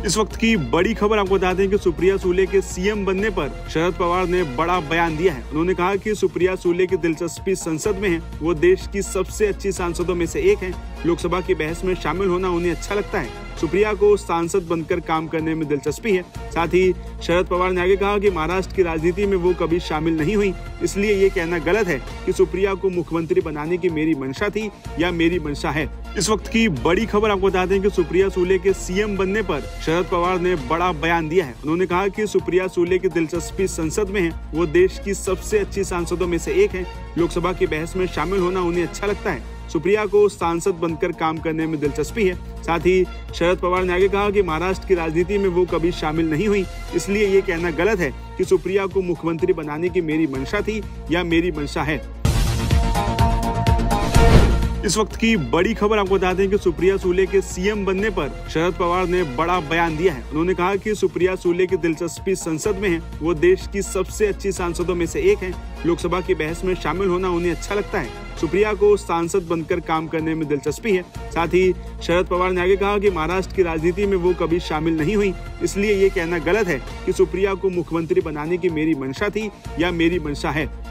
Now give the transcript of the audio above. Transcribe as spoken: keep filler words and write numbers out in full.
इस वक्त की बड़ी खबर आपको बता दें कि सुप्रिया सूले के सीएम बनने पर शरद पवार ने बड़ा बयान दिया है। उन्होंने कहा कि सुप्रिया सूले की दिलचस्पी संसद में है, वो देश की सबसे अच्छी सांसदों में से एक हैं। लोकसभा की बहस में शामिल होना उन्हें अच्छा लगता है। सुप्रिया को सांसद बनकर काम करने में दिलचस्पी है। साथ ही शरद पवार ने आगे कहा कि महाराष्ट्र की राजनीति में वो कभी शामिल नहीं हुई, इसलिए ये कहना गलत है कि सुप्रिया को मुख्यमंत्री बनाने की मेरी मंशा थी या मेरी मंशा है। इस वक्त की बड़ी खबर आपको बता दें कि सुप्रिया सूले के सीएम बनने पर शरद पवार ने बड़ा बयान दिया है। उन्होंने कहा कि सुप्रिया सूले की दिलचस्पी संसद में है, वो देश की सबसे अच्छी सांसदों में से एक है। लोकसभा की बहस में शामिल होना उन्हें अच्छा लगता है। सुप्रिया को सांसद बनकर काम करने में दिलचस्पी है। साथ ही शरद पवार ने आगे कहा कि महाराष्ट्र की राजनीति में वो कभी शामिल नहीं हुई, इसलिए ये कहना गलत है कि सुप्रिया को मुख्यमंत्री बनाने की मेरी मंशा थी या मेरी मंशा है। इस वक्त की बड़ी खबर आपको बता दें कि सुप्रिया सूले के सीएम बनने पर शरद पवार ने बड़ा बयान दिया है। उन्होंने कहा कि सुप्रिया सूले की दिलचस्पी संसद में है, वो देश की सबसे अच्छी सांसदों में से एक है। लोकसभा की बहस में शामिल होना उन्हें अच्छा लगता है। सुप्रिया को सांसद बनकर काम करने में दिलचस्पी है। साथ ही शरद पवार ने आगे कहा कि महाराष्ट्र की राजनीति में वो कभी शामिल नहीं हुई, इसलिए ये कहना गलत है कि सुप्रिया को मुख्यमंत्री बनाने की मेरी मंशा थी या मेरी मंशा है।